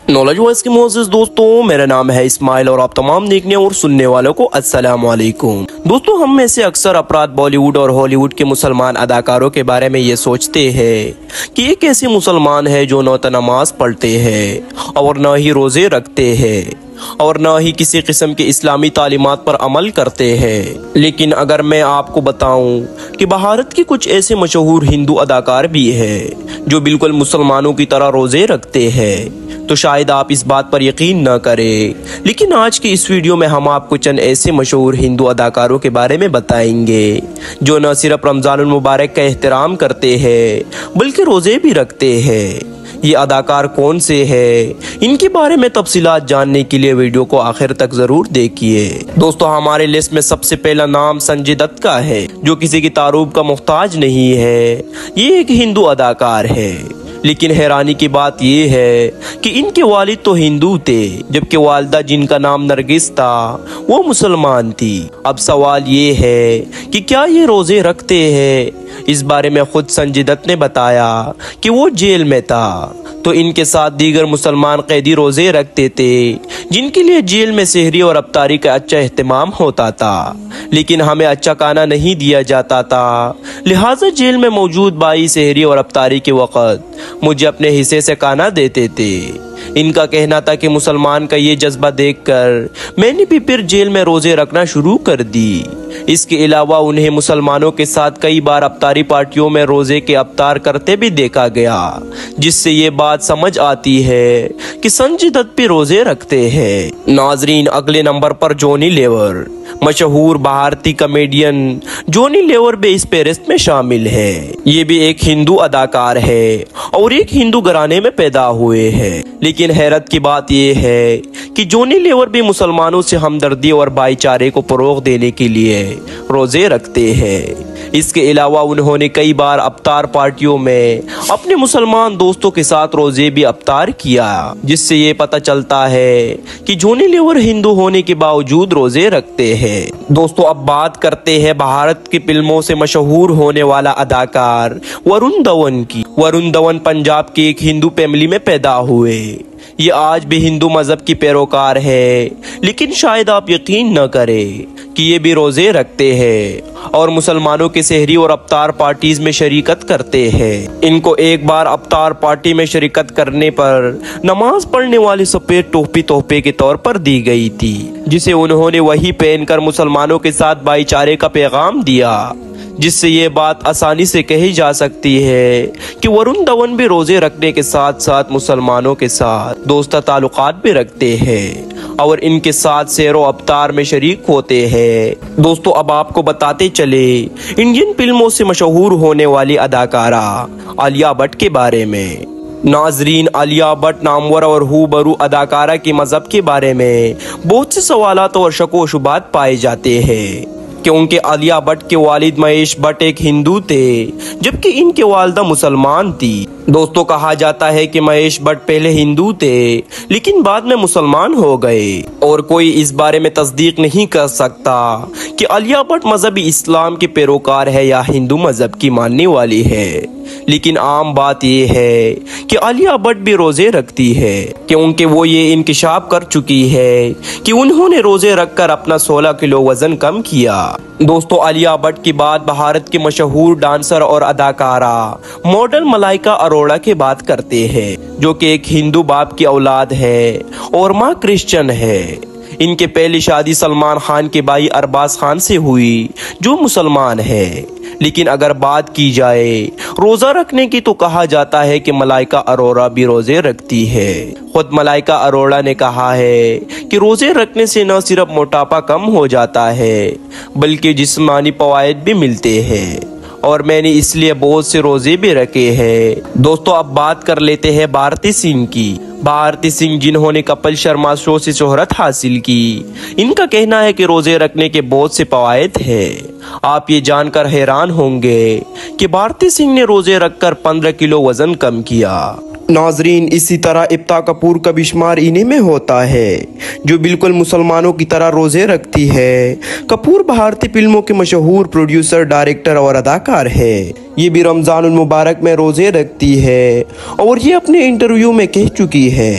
Knowledge voice के मोअज़्ज़िज़ दोस्तों, मेरा नाम है इस्माइल और आप तमाम देखने और सुनने वालों को अस्सलाम वालेकुम। दोस्तों, हम में से अक्सर अफराद बॉलीवुड और हॉलीवुड के मुसलमान अदाकारों के बारे में ये सोचते हैं कि एक ऐसे मुसलमान है जो न तो नमाज पढ़ते हैं और न ही रोज़े रखते हैं और न ही किसी किस्म के इस्लामी तालीमात पर अमल करते हैं। लेकिन अगर मैं आपको बताऊं कि भारत के कुछ ऐसे मशहूर हिंदू अदाकार भी हैं जो बिल्कुल मुसलमानों की तरह रोज़े रखते हैं, तो शायद आप इस बात पर यकीन न करें। लेकिन आज की इस वीडियो में हम आपको चंद ऐसे मशहूर हिंदू अदाकारों के बारे में बताएंगे जो न सिर्फ रमज़ानुल मुबारक का एहतराम करते हैं बल्कि रोज़े भी रखते हैं। ये अदाकार कौन से हैं, इनके बारे में तफसीलात जानने के लिए वीडियो को आखिर तक जरूर देखिए। दोस्तों, हमारे लिस्ट में सबसे पहला नाम संजय दत्त का है, जो किसी की तारुफ का मुहताज नहीं है। ये एक हिंदू अदाकार है, लेकिन हैरानी की बात यह है कि इनके वालिद तो हिंदू थे, जबकि वालिदा जिनका नाम नरगिस था वो मुसलमान थी। अब सवाल ये है कि क्या ये रोजे रखते हैं? इस बारे में खुद संजय दत्त ने बताया कि वो जेल में था तो इनके साथ दीगर मुसलमान कैदी रोजे रखते थे, जिनके लिए जेल में सहरी और अफ्तारी का अच्छा एहतमाम होता था, लेकिन हमें अच्छा खाना नहीं दिया जाता था। लिहाजा जेल में मौजूद भाई सहरी और अफ्तारी के वक़्त मुझे अपने हिस्से से खाना देते थे। इनका कहना था कि मुसलमान का ये जज्बा देखकर मैंने भी फिर जेल में रोजे रखना शुरू कर दी। इसके अलावा उन्हें मुसलमानों के साथ कई बार अफ्तारी पार्टियों में रोजे के अफ्तार करते भी देखा गया, जिससे ये बात समझ आती है कि संजय दत्त भी रोजे रखते हैं। नाजरीन, अगले नंबर पर जॉनी लीवर। मशहूर भारतीय कॉमेडियन जॉनी लीवर भी इस फहरिस्त में शामिल है। ये भी एक हिंदू अदाकार है और एक हिंदू घराने में पैदा हुए हैं। लेकिन हैरत की बात यह है कि जॉनी लीवर भी मुसलमानों से हमदर्दी और भाईचारे को फरोग देने के लिए रोजे रखते हैं। इसके अलावा उन्होंने कई बार अफ्तार पार्टियों में अपने मुसलमान दोस्तों के साथ रोजे भी अफ्तार किया, जिससे ये पता चलता है कि जॉनी लीवर हिंदू होने के बावजूद रोजे रखते हैं। दोस्तों, अब बात करते हैं भारत की फिल्मों से मशहूर होने वाला अदाकार वरुण धवन की। वरुण धवन पंजाब की एक हिंदू फैमिली में पैदा हुए। ये आज भी हिंदू मजहब की पैरोकार है, लेकिन शायद आप यकीन न करें कि ये भी रोजे रखते हैं और मुसलमानों के सहरी और अफ्तार पार्टीज में शरीकत करते हैं। इनको एक बार अफ्तार पार्टी में शरीकत करने पर नमाज पढ़ने वाली सफेद टोपी तोहफे के तौर पर दी गई थी, जिसे उन्होंने वही पहनकर मुसलमानों के साथ भाईचारे का पैगाम दिया, जिससे ये बात आसानी से कही जा सकती है कि वरुण धवन भी रोजे रखने के साथ साथ मुसलमानों के साथ दोस्ता ताल्लुकात भी रखते हैं और इनके साथ सैरो अफ्तार में शरीक होते हैं। दोस्तों, अब आपको बताते चले इंडियन फिल्मों से मशहूर होने वाली अदाकारा आलिया भट्ट के बारे में। नाजरीन, आलिया भट्ट नामवर और हूबरू अदाकारा की मजहब के बारे में बहुत से सवालात और शको शुबात पाए जाते हैं, क्योंकि आलिया भट्ट के वालिद महेश भट्ट एक हिंदू थे, जबकि इनके वालिदा मुसलमान थी। दोस्तों, कहा जाता है कि महेश भट्ट पहले हिंदू थे, लेकिन बाद में मुसलमान हो गए और कोई इस बारे में तस्दीक नहीं कर सकता कि आलिया भट्ट मजहबी इस्लाम के पैरोकार है या हिंदू मजहब की मानने वाली है। लेकिन आम बात यह है कि आलिया भट्ट भी रोजे रखती है, क्योंकि वो ये इंकिशाफ कर चुकी है कि उन्होंने रोजे रखकर अपना 16 किलो वजन कम किया। दोस्तों, आलिया भट्ट की बात भारत की मशहूर डांसर और अदाकारा मॉडल मलाइका अरोड़ा की बात करते हैं, जो कि एक हिंदू बाप की औलाद है और माँ क्रिश्चियन है। इनके पहली शादी सलमान खान के भाई अरबाज खान से हुई, जो मुसलमान है। लेकिन अगर बात की जाए रोजा रखने की, तो कहा जाता है कि मलाइका अरोड़ा भी रोजे रखती है। खुद मलाइका अरोड़ा ने कहा है कि रोजे रखने से न सिर्फ मोटापा कम हो जाता है बल्कि जिस्मानी फवायद भी मिलते हैं और मैंने इसलिए बहुत से रोजे भी रखे हैं। दोस्तों, अब बात कर लेते हैं भारती सिंह की। भारती सिंह, जिन्होंने कपिल शर्मा शो से शोहरत हासिल की, इनका कहना है कि रोजे रखने के बहुत से फवायद हैं। आप ये जानकर हैरान होंगे कि भारती सिंह ने रोजे रखकर 15 किलो वजन कम किया। नाजरीन, इसी तरह इफ्ता कपूर का भी शुमार इन्हीं में होता है, जो बिल्कुल मुसलमानों की तरह रोजे रखती है। कपूर भारतीय फिल्मों के मशहूर प्रोड्यूसर, डायरेक्टर और अदाकार है। ये भी रमजानुल मुबारक में रोजे रखती है और ये अपने इंटरव्यू में कह चुकी है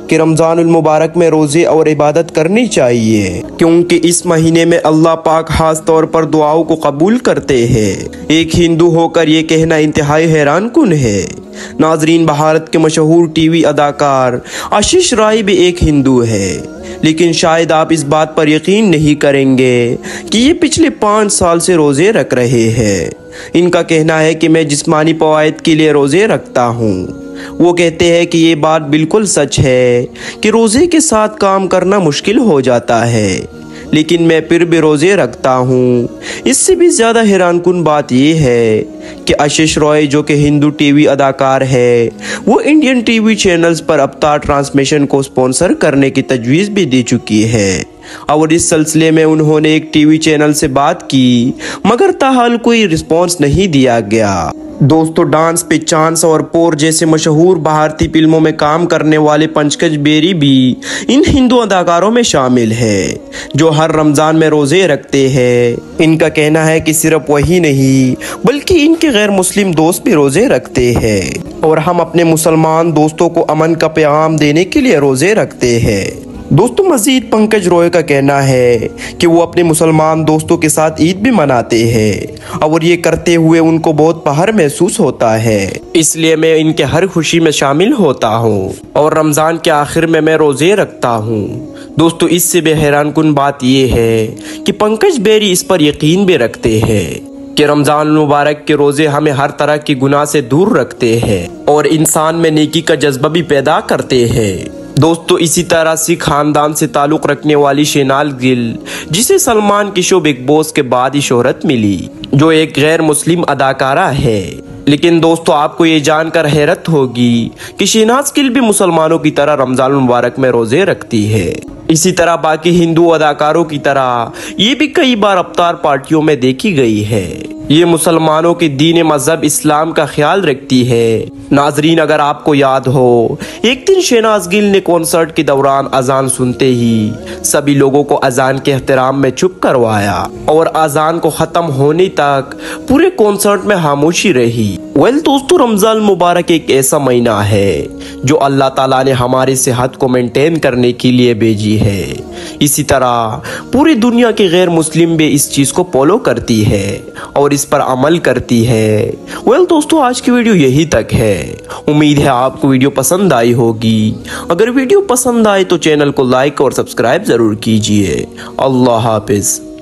कि रमज़ानुल मुबारक में रोज़े और इबादत करनी चाहिए, क्योंकि इस महीने में अल्लाह पाक खास तौर पर दुआओं को कबूल करते हैं। एक हिंदू होकर ये कहना इंतहाई हैरान कुन है। नाजरीन, भारत के मशहूर टीवी अदाकार आशीष राय भी एक हिंदू है, लेकिन शायद आप इस बात पर यकीन नहीं करेंगे कि ये पिछले 5 साल से रोज़े रख रहे हैं। इनका कहना है कि मैं जिस्मानी फ़वाइद के लिए रोज़े रखता हूँ। वो कहते हैं कि ये बात बिल्कुल सच है कि रोज़े के साथ काम करना मुश्किल हो जाता है, लेकिन मैं फिर भी रोज़े रखता हूँ। इससे भी ज़्यादा हैरानकुन बात यह है कि आशीष रॉय, जो कि हिंदू टीवी अदाकार है, वो इंडियन टीवी चैनल्स पर अवतार ट्रांसमिशन को स्पॉन्सर करने की तजवीज़ भी दे चुकी है। और इस सिलसिले में उन्होंने एक टीवी चैनल से बात की, मगर ताहाल कोई रिस्पॉन्स नहीं दिया गया। दोस्तों, डांस पे चांस और पोर जैसे मशहूर भारतीय फिल्मों में काम करने वाले पंकज बेरी भी इन हिंदू अदाकारों में शामिल है, जो हर रमज़ान में रोज़े रखते हैं। इनका कहना है कि सिर्फ वही नहीं बल्कि इनके गैर मुस्लिम दोस्त भी रोज़े रखते हैं, और हम अपने मुसलमान दोस्तों को अमन का पैगाम देने के लिए रोज़े रखते हैं। दोस्तों, मजीद पंकज रॉय का कहना है कि वो अपने मुसलमान दोस्तों के साथ ईद भी मनाते हैं, और ये करते हुए उनको बहुत फख्र महसूस होता है। इसलिए मैं इनके हर खुशी में शामिल होता हूँ और रमज़ान के आखिर में मैं रोज़े रखता हूँ। दोस्तों, इससे भी हैरानकुन बात ये है कि पंकज बेरी इस पर यकीन भी रखते हैं कि रमज़ान मुबारक के रोज़े हमें हर तरह की गुनाह से दूर रखते हैं और इंसान में नेकी का जज्बा भी पैदा करते हैं। दोस्तों, इसी तरह सिख खानदान से ताल्लुक़ रखने वाली शहनाज गिल, जिसे सलमान की शो बिग बॉस के बाद ही शोहरत मिली, जो एक गैर मुस्लिम अदाकारा है। लेकिन दोस्तों, आपको ये जानकर हैरत होगी कि शहनाज गिल भी मुसलमानों की तरह रमज़ान मुबारक में रोज़े रखती है। इसी तरह बाकी हिंदू अदाकारों की तरह ये भी कई बार अवतार पार्टियों में देखी गई है। ये मुसलमानों के दीन मजहब इस्लाम का ख्याल रखती है। नाजरीन, अगर आपको याद हो, एक दिन शहनाज गिल ने कॉन्सर्ट के दौरान अजान सुनते ही सभी लोगों को अजान के एहतराम में चुप करवाया और अजान को ख़त्म होने तक पूरे कॉन्सर्ट में खामोशी रही। दोस्तों, रमज़ान मुबारक एक ऐसा महीना है जो अल्लाह ताला ने हमारी सेहत को मेंटेन करने के लिए भेजी है। इसी तरह पूरी दुनिया के गैर मुस्लिम भी इस चीज़ को फॉलो करती है और इस पर अमल करती है। दोस्तों, आज की वीडियो यही तक है। उम्मीद है आपको वीडियो पसंद आई होगी। अगर वीडियो पसंद आए तो चैनल को लाइक और सब्सक्राइब जरूर कीजिए। अल्लाह हाफिज।